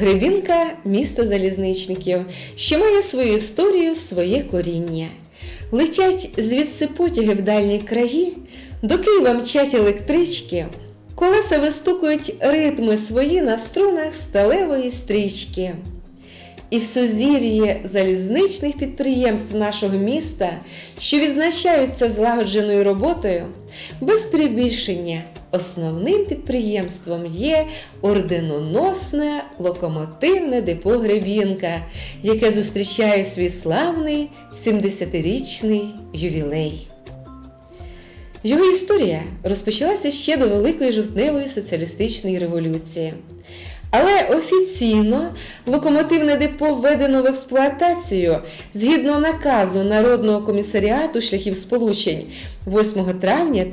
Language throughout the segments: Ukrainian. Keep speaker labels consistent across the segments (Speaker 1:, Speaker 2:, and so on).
Speaker 1: Гребінка – місто залізничників, що має свою історію, своє коріння. Летять звідси потяги в дальні краї, до Києва мчать електрички, колеса вистукують ритми свої на струнах сталевої стрічки. І в сузір'ї залізничних підприємств нашого міста, що відзначаються злагодженою роботою, без перебільшення основним підприємством є орденоносне локомотивне депо «Гребінка», яке зустрічає свій славний 70-річний ювілей. Його історія розпочалася ще до Великої жовтневої соціалістичної революції. Але офіційно локомотивне депо введено в експлуатацію згідно наказу Народного комісаріату шляхів сполучень 8 травня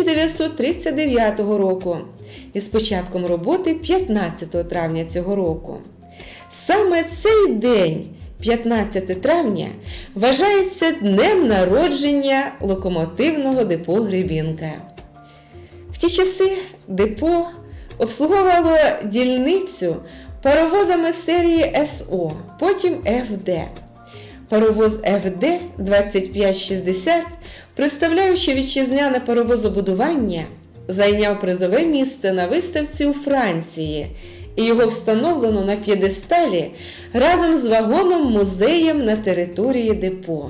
Speaker 1: 1939 року і з початком роботи 15 травня цього року. Саме цей день, 15 травня, вважається днем народження локомотивного депо «Гребінка». В ті часи депо обслуговувало дільницю паровозами серії СО, потім ФД. Паровоз ФД 2560, представляючи вітчизняне паровозобудування, зайняв призове місце на виставці у Франції, і його встановлено на п'єдесталі разом з вагоном-музеєм на території депо.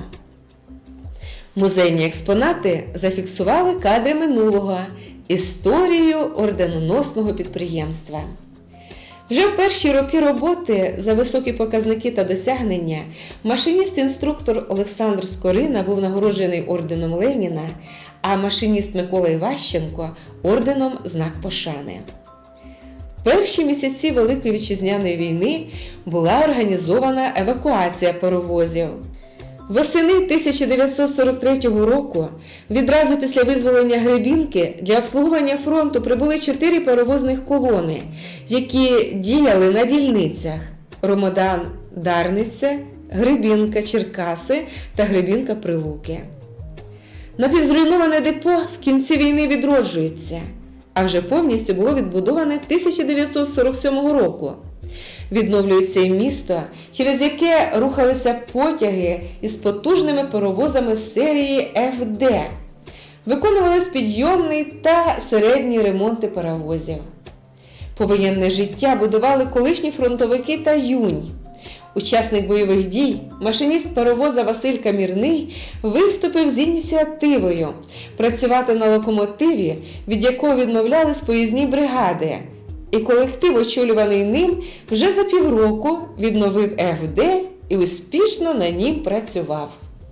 Speaker 1: Музейні експонати зафіксували кадри минулого, історію орденоносного підприємства. Вже в перші роки роботи за високі показники та досягнення машиніст-інструктор Олександр Скорина був нагороджений орденом Леніна, а машиніст Микола Іващенко – орденом «Знак пошани». В перші місяці Великої вітчизняної війни була організована евакуація паровозів. Восени 1943 року, відразу після визволення Гребінки, для обслуговування фронту прибули 4 паровозних колони, які діяли на дільницях Ромодан-Дарниця, Гребінка-Черкаси та Гребінка-Прилуки. Напівзруйноване депо в кінці війни відроджується, а вже повністю було відбудоване 1947 року. Відновлюється і місто, через яке рухалися потяги із потужними паровозами серії ФД. Виконувались підйомний та середній ремонти паровозів. Повоєнне життя будували колишні фронтовики та юнь. Учасник бойових дій, машиніст паровоза Василь Камірний виступив з ініціативою працювати на локомотиві, від якого відмовлялись поїзні бригади. І колектив, очолюваний ним, вже за півроку відновив ФД і успішно на нім працював.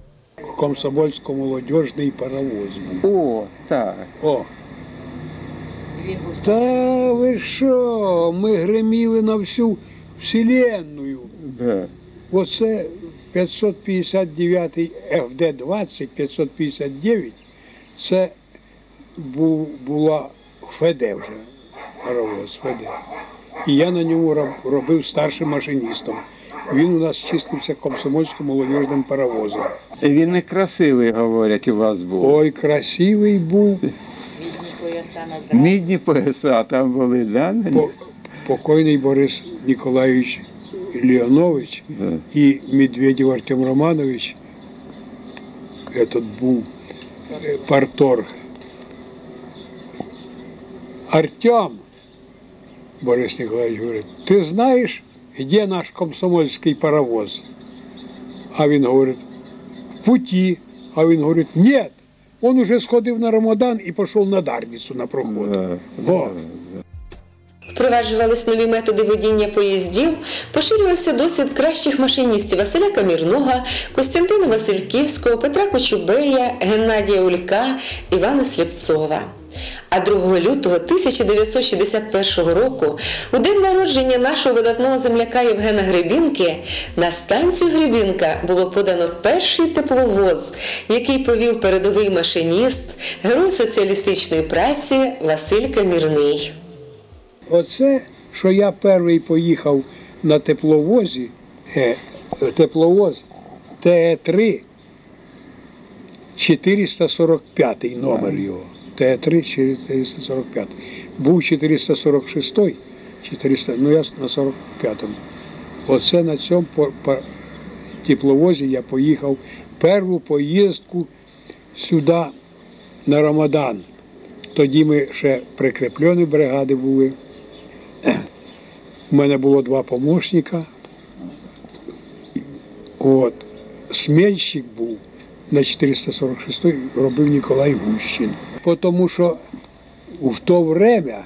Speaker 2: Комсомольсько-молодіжний паровоз був.
Speaker 3: О, так.
Speaker 2: О. Та ви що, ми греміли на всю вселенную.
Speaker 3: Да.
Speaker 2: Оце 559 ФД-20, 559, це була ФД вже. Паровоз ФД. І я на ньому робив старшим машиністом. Він у нас числився комсомольсько-молодіжним паровозом.
Speaker 3: Він не красивий, говорять, у вас був.
Speaker 2: Ой, красивий був.
Speaker 3: Мідні пояса там були, да?
Speaker 2: Покойний Борис Ніколаєвич Леонович і Медведєв Артем Романович, этот був парторг. Артем, Борис Николаевич говорит, ты знаешь, где наш комсомольский паровоз? А він говорить, в пути. А він говорить, нет, он уже сходив на Рамадан і пішов на Дарницю на проход.
Speaker 1: Впроваджувались нові методи водіння поїздів, поширювався досвід кращих машиністів Василя Камірного, Костянтина Васильківського, Петра Кочубея, Геннадія Улька, Івана Сліпцова. А 2 лютого 1961 року, у день народження нашого видатного земляка Євгена Гребінки, на станцію Гребінка було подано перший тепловоз, який повів передовий машиніст, герой соціалістичної праці Василь Камірний.
Speaker 2: Оце, що я перший поїхав на тепловозі, тепловоз ТЕ-3, 445 номер його. ТЕ-3 445. Був 446, ну я на 45-му. Оце на цьому тепловозі я поїхав першу поїздку сюди на Рамадан. Тоді ми ще прикріплені бригади були. У мене було 2 помощника. От. Смельщик був на 446-й, робив Ніколай Гущин. Тому що в то время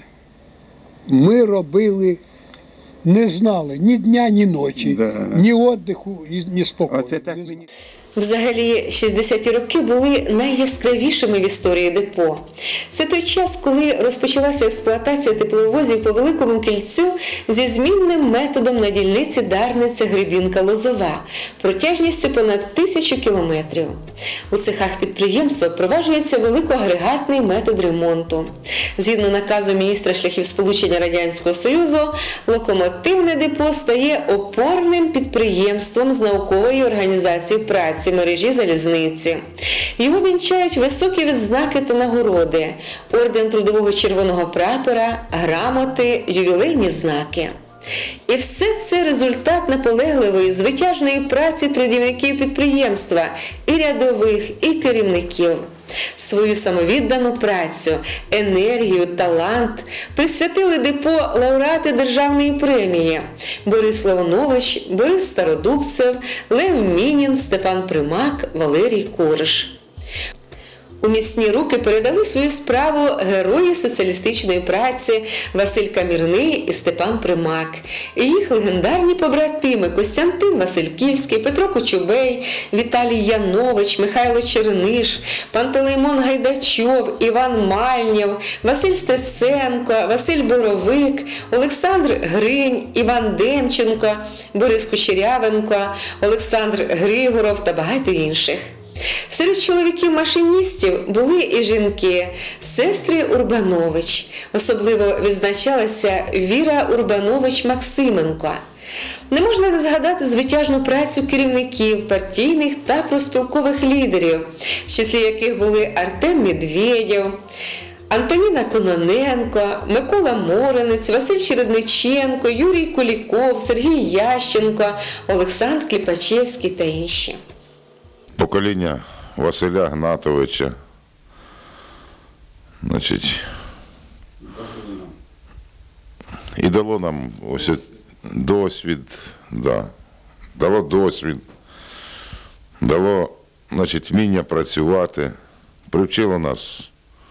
Speaker 2: ми робили, не знали ні дня, ні ночі, ні віддиху, ні спокою.
Speaker 3: Оце так мені...
Speaker 1: Взагалі, 60-ті роки були найяскравішими в історії депо. Це той час, коли розпочалася експлуатація тепловозів по Великому Кільцю зі змінним методом на дільниці Дарниця-Гребінка-Лозова протяжністю понад 1000 кілометрів. У цехах підприємства впроваджується великоагрегатний метод ремонту. Згідно наказу міністра шляхів сполучення Радянського Союзу, локомотивне депо стає опорним підприємством з наукової організації праці мережі залізниці. Його вінчають високі відзнаки та нагороди, орден Трудового Червоного Прапора, грамоти, ювілейні знаки. І все це результат наполегливої, звитяжної праці трудівників підприємства, і рядових, і керівників. Свою самовіддану працю, енергію, талант присвятили депо лауреати державної премії Борис Леонович, Борис Стародубцев, Лев Мінін, Степан Примак, Валерій Корж. У міцні руки передали свою справу герої соціалістичної праці Василь Камірний і Степан Примак. І їх легендарні побратими Костянтин Васильківський, Петро Кочубей, Віталій Янович, Михайло Черниш, Пантелеймон Гайдачов, Іван Мальнєв, Василь Стеценко, Василь Боровик, Олександр Гринь, Іван Демченко, Борис Кучерявенко, Олександр Григоров та багато інших. Серед чоловіків-машиністів були і жінки, сестри Урбанович. Особливо відзначалася Віра Урбанович-Максименко. Не можна не згадати звитяжну працю керівників, партійних та профспілкових лідерів, в числі яких були Артем Медведєв, Антоніна Кононенко, Микола Моренець, Василь Чередниченко, Юрій Куліков, Сергій Ященко, Олександр Кліпачевський та інші.
Speaker 4: Покоління Василя Гнатовича, значить, і дало нам ось досвід, дало досвід, дало, значить, вміння працювати, привчило нас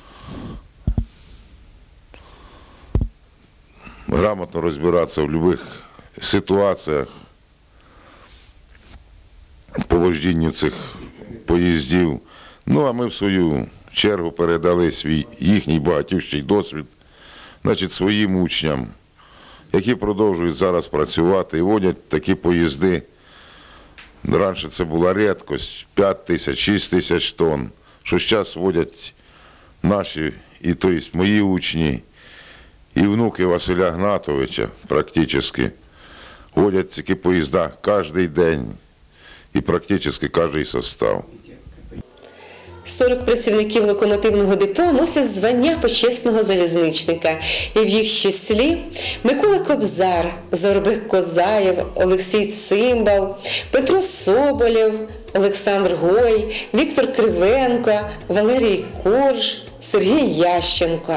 Speaker 4: грамотно розбиратися в будь-яких ситуаціях, по вождінню цих поїздів. Ну, а ми в свою чергу передали їхній багатющий досвід, значить, своїм учням, які продовжують зараз працювати і водять такі поїзди. Раніше це була рідкость, 5 тисяч, 6 тисяч тонн, що зараз водять наші, і то есть мої учні, і внуки Василя Гнатовича практично водять такі поїзда кожен день. І практично кожен состав.
Speaker 1: 40 працівників локомотивного депо носять звання почесного залізничника. І в їх числі Микола Кобзар, Зорбек Козаєв, Олексій Цимбал, Петро Соболєв, Олександр Гой, Віктор Кривенко, Валерій Корж, Сергій Ященко.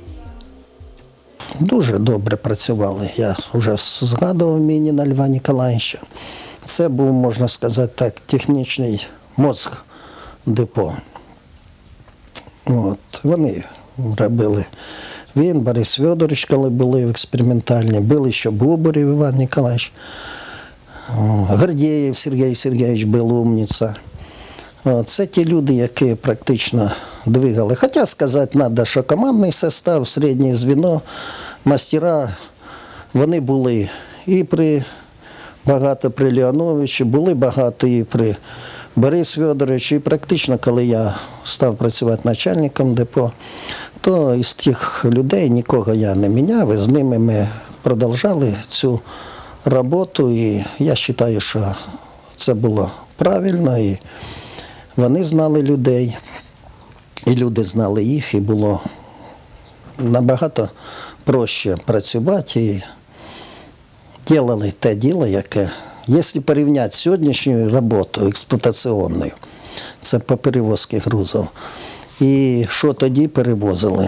Speaker 5: Дуже добре працювали. Я вже згадував Мініна Льва Ніколаєвича. Це був, можна сказати так, технічний мозг депо. От. Вони робили. Він, Борис Федорович, коли були експериментальні, були ще Бубарів Іван Ніколаєвич, Гордєєв Сергій Сергійович був умниця. Це ті люди, які практично двигали. Хоча сказати треба, що командний состав, середнє звіно, мастера, вони були і багато при Леоновичі, були багато і при Борисі Федоровичі. І практично, коли я став працювати начальником депо, то із тих людей нікого я не міняв, і з ними ми продовжали цю роботу. І я вважаю, що це було правильно, і вони знали людей, і люди знали їх, і було набагато проще працювати і робили те діло, яке, якщо порівняти з сьогоднішньою роботою експлуатаційною, це по перевозці грузів, і що тоді перевозили,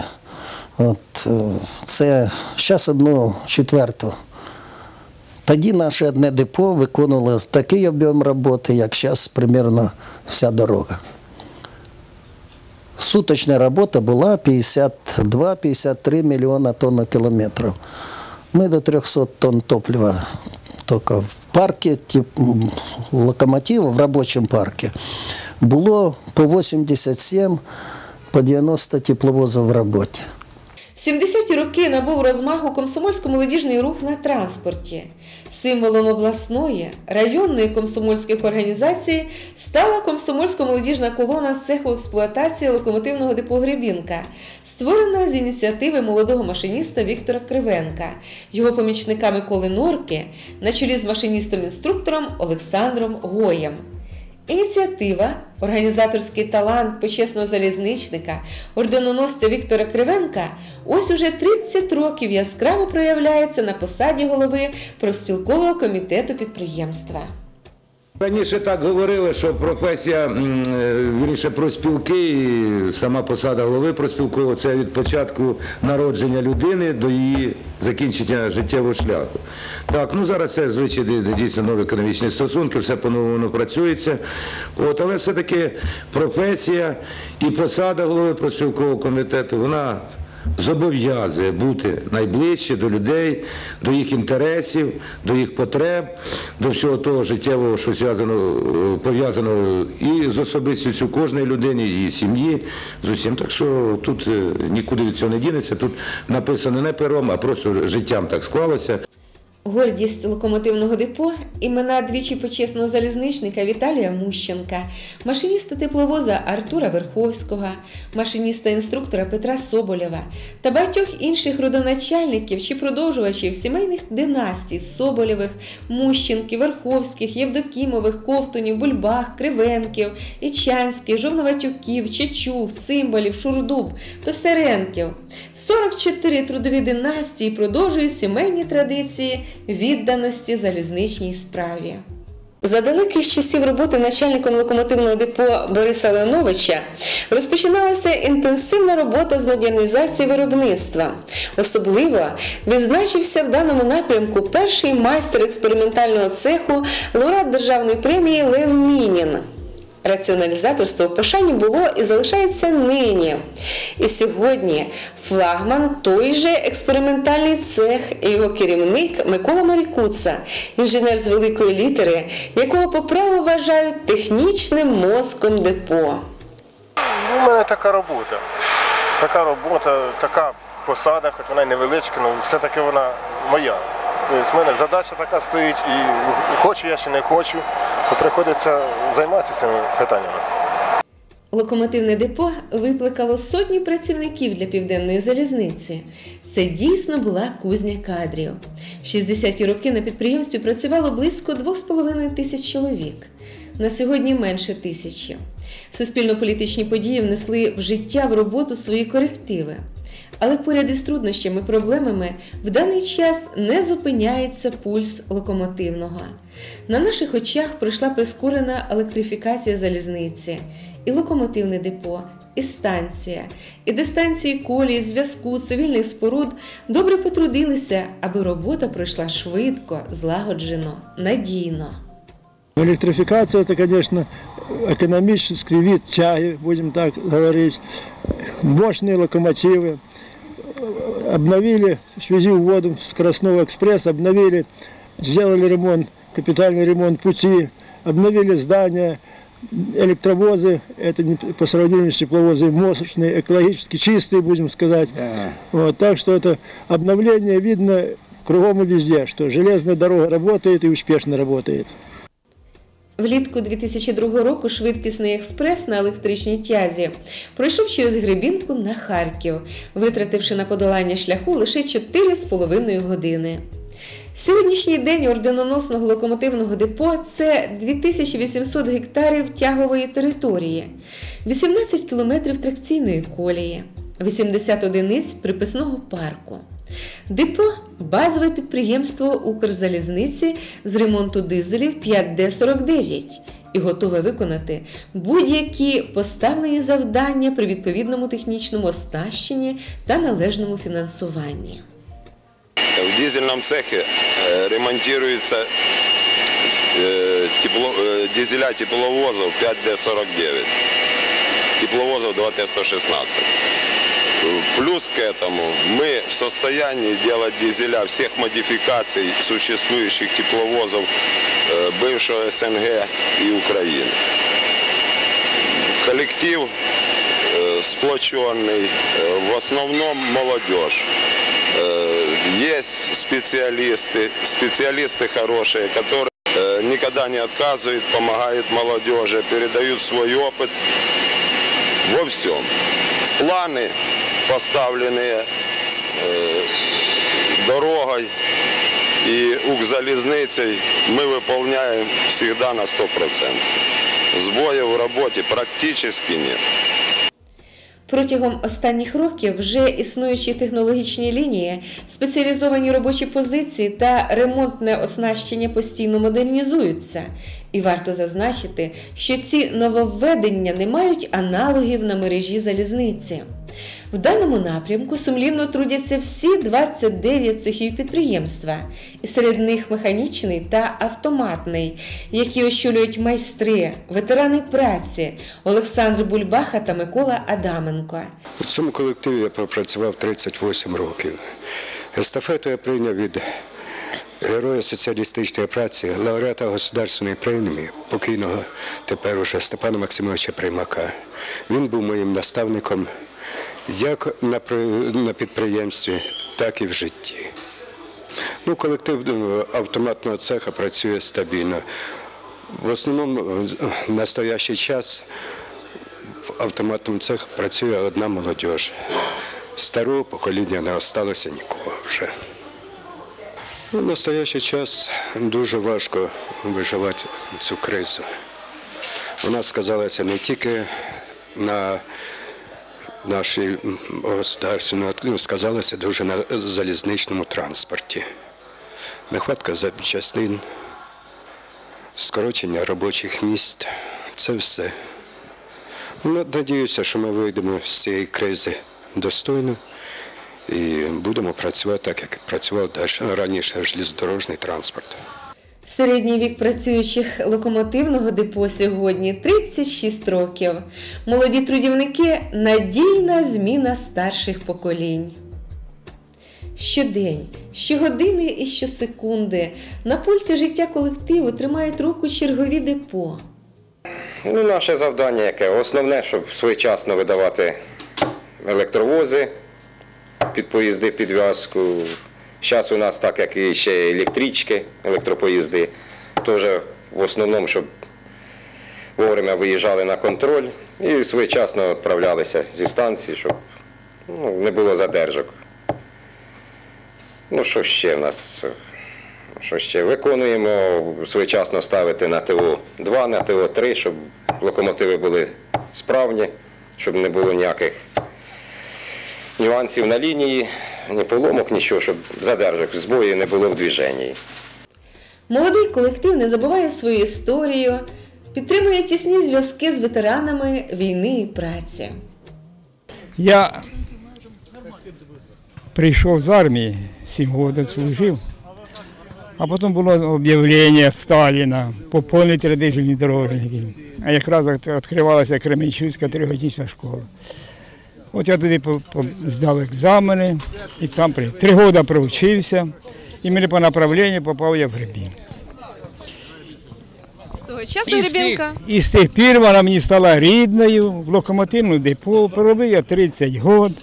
Speaker 5: це зараз 1/4. Тоді наше одне депо виконувало такий об'єм роботи, як зараз приблизно вся дорога. Суточна робота була 52-53 мільйона тонн кілометрів. Ми до 300 тонн топлива тільки в парку, локомотивів в робочому парку було по 87, по 90 тепловозів в роботі.
Speaker 1: В 70-ті роки набув розмаху комсомольсько-молодіжний рух на транспорті. Символом обласної, районної комсомольських організацій стала комсомольсько-молодіжна колона цеху експлуатації локомотивного депо «Гребінка», створена з ініціативи молодого машиніста Віктора Кривенка, його помічника Миколи Норки, на чолі з машиністом-інструктором Олександром Гоєм. Ініціатива, організаторський талант почесного залізничника, орденоносця Віктора Кривенка ось уже 30 років яскраво проявляється на посаді голови профспілкового комітету підприємства.
Speaker 6: Раніше так говорили, що професія, вірніше, профспілки і сама посада голови профспілкового – це від початку народження людини до її закінчення життєвого шляху. Так, ну зараз це звичайно дійсно нові економічні стосунки, все по-новому працюється. Але все-таки професія і посада голови профспілкового комітету, вона зобов'язує бути найближче до людей, до їх інтересів, до їх потреб, до всього того життєвого, що пов'язано і з особистістю кожної людини, і сім'ї, з усім. Так що тут нікуди від цього не дінеться, тут написано не пером, а просто життям так склалося.
Speaker 1: Гордість локомотивного депо – імена двічі почесного залізничника Віталія Мущенка, машиніста тепловоза Артура Верховського, машиніста-інструктора Петра Соболєва та багатьох інших родоначальників чи продовжувачів сімейних династій Соболєвих, Мущенків, Верховських, Євдокімових, Ковтунів, Бульбах, Кривенків, Ічанських, Жовноватюків, Чечух, Цимбалів, Шурдуб, Писаренків. 44 трудові династії продовжують сімейні традиції відданості залізничній справі. За далеких часів роботи начальником локомотивного депо Бориса Леоновича розпочиналася інтенсивна робота з модернізації виробництва. Особливо відзначився в даному напрямку перший майстер експериментального цеху, лауреат державної премії Лев Мінін. Раціоналізаторство в пошані було і залишається нині. І сьогодні флагман той же експериментальний цех і його керівник Микола Марікуца, інженер з великої літери, якого по праву вважають технічним мозком депо.
Speaker 7: У мене така робота, така посада, хоч вона й невеличка, але все-таки вона моя. Тобто в мене задача така стоїть, і хочу я чи не хочу, то приходиться займатися цими питаннями.
Speaker 1: Локомотивне депо викликало сотні працівників для Південної залізниці. Це дійсно була кузня кадрів. В 60-ті роки на підприємстві працювало близько 2,5 тисяч чоловік. На сьогодні менше 1000. Суспільно-політичні події внесли в життя, в роботу свої корективи. Але поряд із труднощами, проблемами в даний час не зупиняється пульс локомотивного. На наших очах пройшла прискорена електрифікація залізниці, і локомотивне депо, і станція, і дистанції колії, зв'язку, цивільних споруд добре потрудилися, аби робота пройшла швидко, злагоджено, надійно.
Speaker 2: Электрификация – это, конечно, экономический вид чая, будем так говорить. Мощные локомотивы. Обновили, свезли в воду скоростного экспресса, обновили, сделали ремонт, капитальный ремонт пути, обновили здания, электровозы, это не по сравнению с тепловозами, мощные, экологически чистые, будем сказать. Вот, так что это обновление видно кругом и везде, что железная дорога работает и успешно работает.
Speaker 1: Влітку 2002 року швидкісний експрес на електричній тязі пройшов через Гребінку на Харків, витративши на подолання шляху лише 4,5 години. Сьогоднішній день орденоносного локомотивного депо – це 2800 гектарів тягової території, 18 кілометрів тракційної колії, 80 одиниць приписного парку. Депо – базове підприємство Укрзалізниці з ремонту дизелів 5Д-49 і готове виконати будь-які поставлені завдання при відповідному технічному оснащенні та належному фінансуванні.
Speaker 8: В дизельном цехе ремонтируются дизеля тепловозов 5Д-49, тепловозов 2Т-116. Плюс к этому мы в состоянии делать дизеля всех модификаций существующих тепловозов бывшего СНГ и Украины. Коллектив сплоченный, в основном молодежь. Есть специалисты хорошие, которые никогда не отказывают, помогают молодежи, передают свой опыт во всем. Планы, поставленные дорогой и Укрзалізницей, мы выполняем всегда на 100%. Сбоев в работе практически нет.
Speaker 1: Протягом останніх років вже існуючі технологічні лінії, спеціалізовані робочі позиції та ремонтне оснащення постійно модернізуються. І варто зазначити, що ці нововведення не мають аналогів на мережі залізниці. В даному напрямку сумлінно трудяться всі 29 цехів підприємства, і серед них механічний та автоматний, які очолюють майстри, ветерани праці Олександр Бульбаха та Микола Адаменко.
Speaker 9: У цьому колективі я пропрацював 38 років. Естафету я прийняв від Героя соціалістичної праці, лауреата Государственної премії, покійного тепер уже Степана Максимовича Приймака. Він був моїм наставником як на підприємстві, так і в житті. Колектив автоматного цеха працює стабільно. В основному в настоящий час в автоматному цеху працює одна молодь. Старого покоління не залишилося нікого вже. В настоящий час дуже важко виживати цю кризу. Вона сказалася не тільки на нашій государстві, але сказалася дуже на залізничному транспорті. Нехватка запчастин, скорочення робочих місць – це все. Надіюся, що ми вийдемо з цієї кризи достойно і будемо працювати так, як працював раніше железнодорожний транспорт.
Speaker 1: Середній вік працюючих локомотивного депо сьогодні 36 років. Молоді трудівники – надійна зміна старших поколінь. Щодень, щогодини і щосекунди на пульсі життя колективу тримають руку чергові депо.
Speaker 10: Наше завдання яке? Основне, щоб своєчасно видавати електровози під поїзди, підв'язку. Зараз у нас так, як і ще електрички, електропоїзди, теж в основному, щоб вовремя виїжджали на контроль і своєчасно відправлялися зі станції, щоб не було задержок. Що ще в нас? Що ще? Виконуємо своєчасно ставити на ТО-2, на ТО-3, щоб локомотиви були справні, щоб не було ніяких нюансів на лінії, ні поломок, нічого, щоб задержок, збоїв не було в движенні.
Speaker 1: Молодий колектив не забуває свою історію, підтримує тісні зв'язки з ветеранами війни і праці.
Speaker 2: Я прийшов з армії, 7 років служив, а потім було об'явлення Сталіна поповнити ряди железнодорожників. А якраз відкривалася Кременчуцька 3-годинна школа. От я туди здав екзамени, і там 3 роки провчився, і мені по направленню попав я в Гребінку.
Speaker 1: З того часу Гребінка?
Speaker 2: І з тих пір вона мені стала рідною, в локомотивному депо, проробив я 30 років.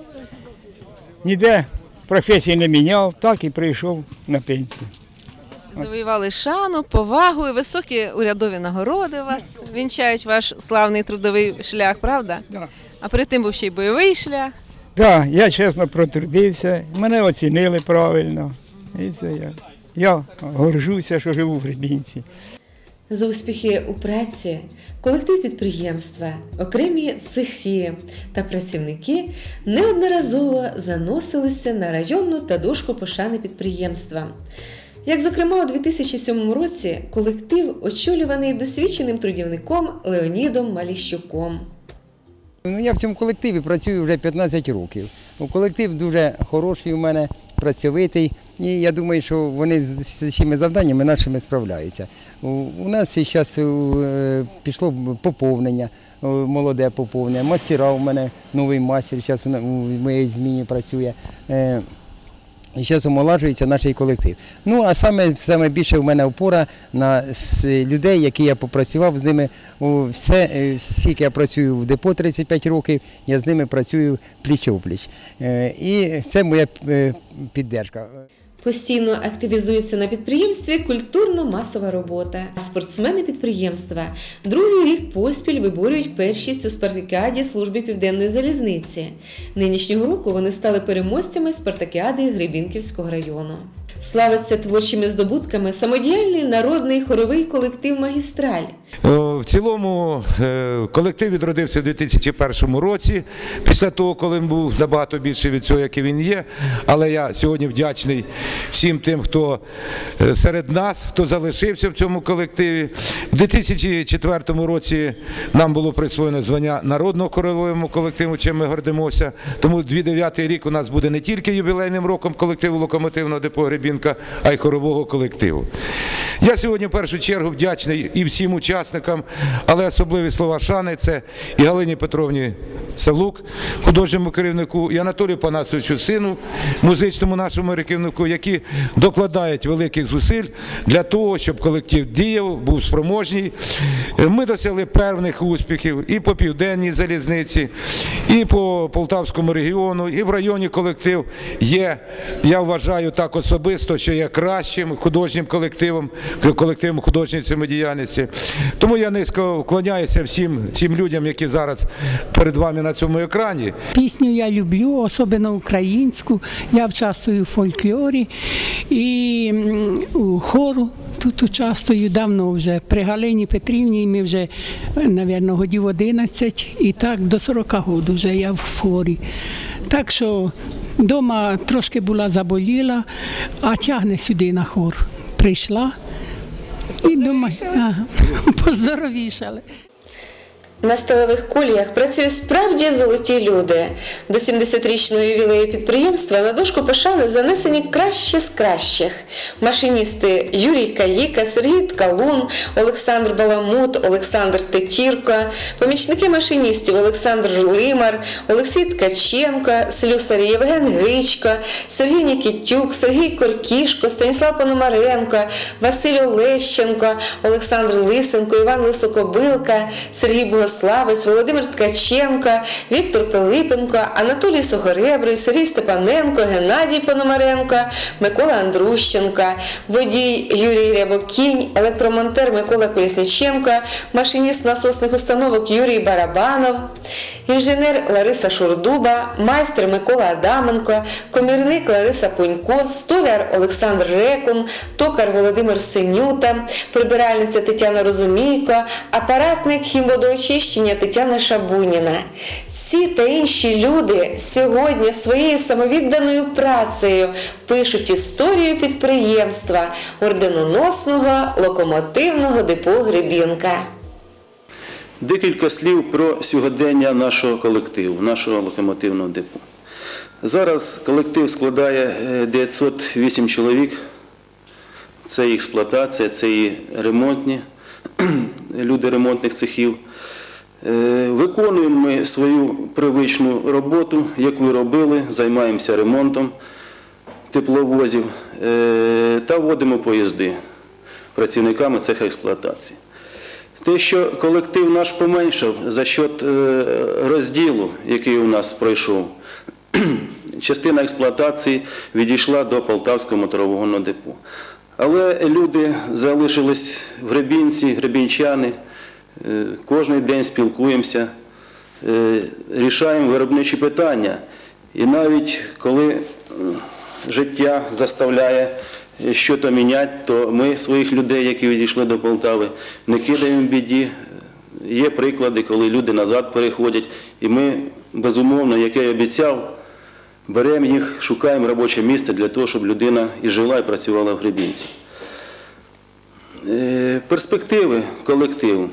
Speaker 2: Ніде професії не міняв, так і прийшов на пенсію.
Speaker 11: Завоювали шану, повагу і високі урядові нагороди вас вінчають ваш славний трудовий шлях, правда?
Speaker 2: Так.
Speaker 11: А перед тим був ще й бойовий шлях.
Speaker 2: Так, я чесно протрудився, мене оцінили правильно. І це я горжуся, що живу в Гребінці.
Speaker 1: За успіхи у праці колектив підприємства, окремі цехи та працівники неодноразово заносилися на районну та дошку пошани підприємства. Як, зокрема, у 2007 році колектив очолюваний досвідченим трудівником Леонідом Маліщуком.
Speaker 12: Я в цьому колективі працюю вже 15 років. Колектив дуже хороший у мене, працьовитий, і я думаю, що вони з усіма завданнями нашими справляються. У нас зараз пішло поповнення, молоде поповнення, мастера у мене, новий мастер, зараз у моїй зміні працює. І зараз омолоджується наш колектив. Ну, а саме більше у мене опора на людей, які я попрацював з ними. Скільки я працюю в депо 35 років, я з ними працюю пліч-опліч. І це моя підтримка.
Speaker 1: Постійно активізується на підприємстві культурно-масова робота. Спортсмени підприємства другий рік поспіль виборюють першість у спартакіаді служби Південної залізниці. Нинішнього року вони стали переможцями спартакіади Гребінківського району. Славиться творчими здобутками самодіяльний народний хоровий колектив «Магістраль».
Speaker 6: В цілому колектив відродився у 2001 році, після того, коли він був набагато більший від цього, який він є. Але я сьогодні вдячний всім тим, хто серед нас, хто залишився в цьому колективі. У 2004 році нам було присвоєно звання народного хоровому колективу, чим ми гордимося. Тому 2009 рік у нас буде не тільки ювілейним роком колективу локомотивного депо Гребінка, а й хорового колективу. Я сьогодні в першу чергу вдячний і всім учасникам, але особливі слова шани – це і Галині Петровні Салук, художньому керівнику, і Анатолію Панасовичу сину, музичному нашому керівнику, які докладають великих зусиль для того, щоб колектив діяв, був спроможний. Ми досягли певних успіхів і по Південній залізниці, і по Полтавському регіону, і в районі колектив є, я вважаю так особисто, що є кращим художнім колективом художньої самодіяльності. Тому я низько вклоняюся всім цим людям, які зараз перед вами на цьому екрані.
Speaker 13: Пісню я люблю, особливо українську. Я участвую в фольклорі і у хору. Тут участвую давно вже. При Галині Петрівні ми вже, мабуть, годів 11, і так до 40 років вже я в хорі. Так що вдома трошки була заболіла, а тягне сюди на хор. Прийшла і думаю, поздоровішали.
Speaker 1: На сталевих коліях працюють справді золоті люди. До 70-річного ювілею підприємства на дошку пошани занесені кращі з кращих. Машиністи Юрій Каїка, Сергій Ткалун, Олександр Баламут, Олександр Тетірко, помічники машиністів Олександр Лимар, Олексій Ткаченко, слюсар Євген Гичко, Сергій Нікітюк, Сергій Коркішко, Станіслав Пономаренко, Василь Олещенко, Олександр Лисенко, Іван Лисокобилка, Сергій Богославець, Володимир Ткаченко, Віктор Пилипенко, Анатолій Сухоребрий, Сергій Степаненко, Геннадій Пономаренко, Микола Андрущенко, водій Юрій Рябокінь, електромонтер Микола Колісниченко, машиніст насосних установок Юрій Барабанов, інженер Лариса Шурдуба, майстер Микола Адаменко, комірник Лариса Пунько, столяр Олександр Рекун, токар Володимир Синюта, прибиральниця Тетяна Розумійко, апаратник хімводоочищення Тетяна Шабуніна. Ці та інші люди сьогодні своєю самовідданою працею пишуть історію підприємства орденоносного локомотивного депо Гребінка.
Speaker 14: Декілька слів про сьогодення нашого колективу, нашого локомотивного депо. Зараз колектив складає 908 чоловік. Це і експлуатація, це і ремонтні, люди ремонтних цехів. Виконуємо ми свою привичну роботу, яку робили, займаємося ремонтом тепловозів та водимо поїзди працівниками цеха експлуатації. Те, що колектив наш поменшав за счет розділу, який у нас пройшов, частина експлуатації відійшла до Полтавського моторового депо. Але люди залишились в Гребінці, гребінчани, кожен день спілкуємося, рішаємо виробничі питання. І навіть коли життя заставляє щось міняти, то ми своїх людей, які відійшли до Полтави, не кидаємо в біді. Є приклади, коли люди назад переходять, і ми, безумовно, як я й обіцяв, беремо їх, шукаємо робоче місце для того, щоб людина і жила, і працювала в Гребінці. Перспективи колективу.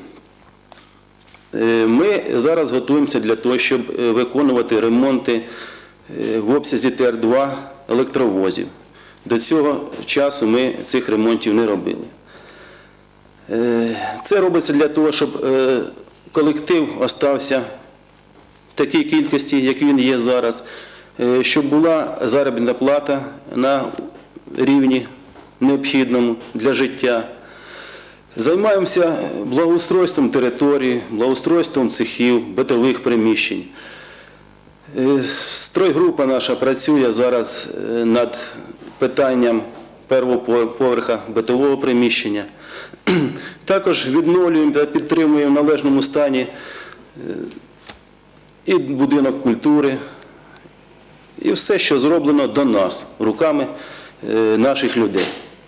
Speaker 14: Ми зараз готуємося для того, щоб виконувати ремонти в обсязі ТР-2 електровозів. До цього часу ми цих ремонтів не робили. Це робиться для того, щоб колектив остався в такій кількості, як він є зараз, щоб була заробітна плата на рівні необхідному для життя. Займаємося благоустройством території, благоустройством цехів, битових приміщень. Стройгрупа наша працює зараз над питанням першого поверха битового приміщення. Також відновлюємо та підтримуємо в належному стані і будинок культури, і все, що зроблено до нас, руками наших людей.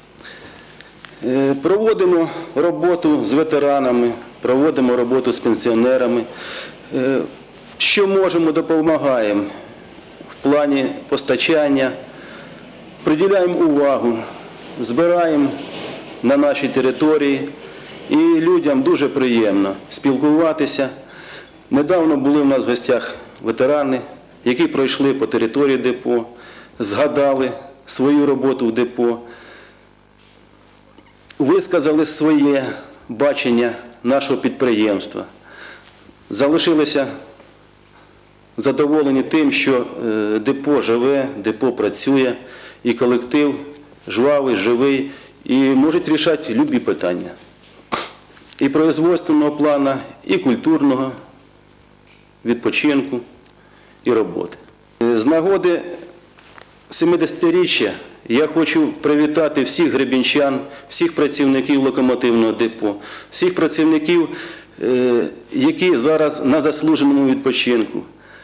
Speaker 14: Проводимо роботу з ветеранами, проводимо роботу з пенсіонерами. Що можемо, допомагаємо в плані постачання, приділяємо увагу, збираємо на нашій території, і людям дуже приємно спілкуватися. Недавно були в нас в гостях ветерани, які пройшли по території депо, згадали свою роботу в депо, висказали своє бачення нашого підприємства, залишилися задоволені тим, що депо живе, депо працює, і колектив жвавий, живий, і можуть рішати любі питання. І производственного плану, і культурного, відпочинку, і роботи. З нагоди 70-річчя я хочу привітати всіх гребінчан, всіх працівників локомотивного депо, всіх працівників, які зараз на заслуженому відпочинку.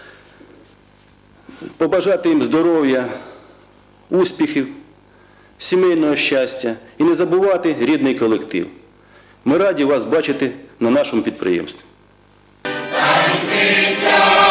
Speaker 14: Побажати їм здоров'я, успіхів, сімейного щастя і не забувати рідний колектив. Ми раді вас бачити на нашому підприємстві.